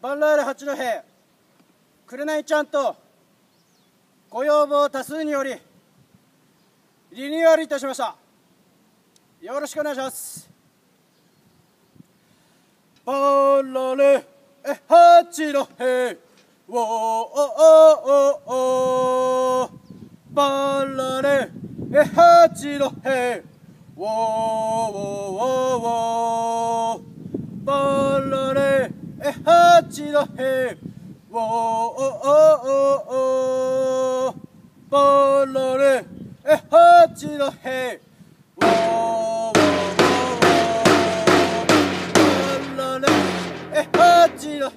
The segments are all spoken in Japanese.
バンラール八戸紅ちゃんとご要望多数によりリニューアルいたしました。よろしくお願いします。バンラール八戸ウォーバンラール八戸ウォーバンラール八戸ウォーバンラール八戸ウォー八戸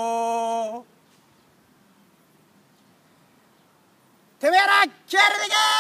てめえら気合い入れてけー！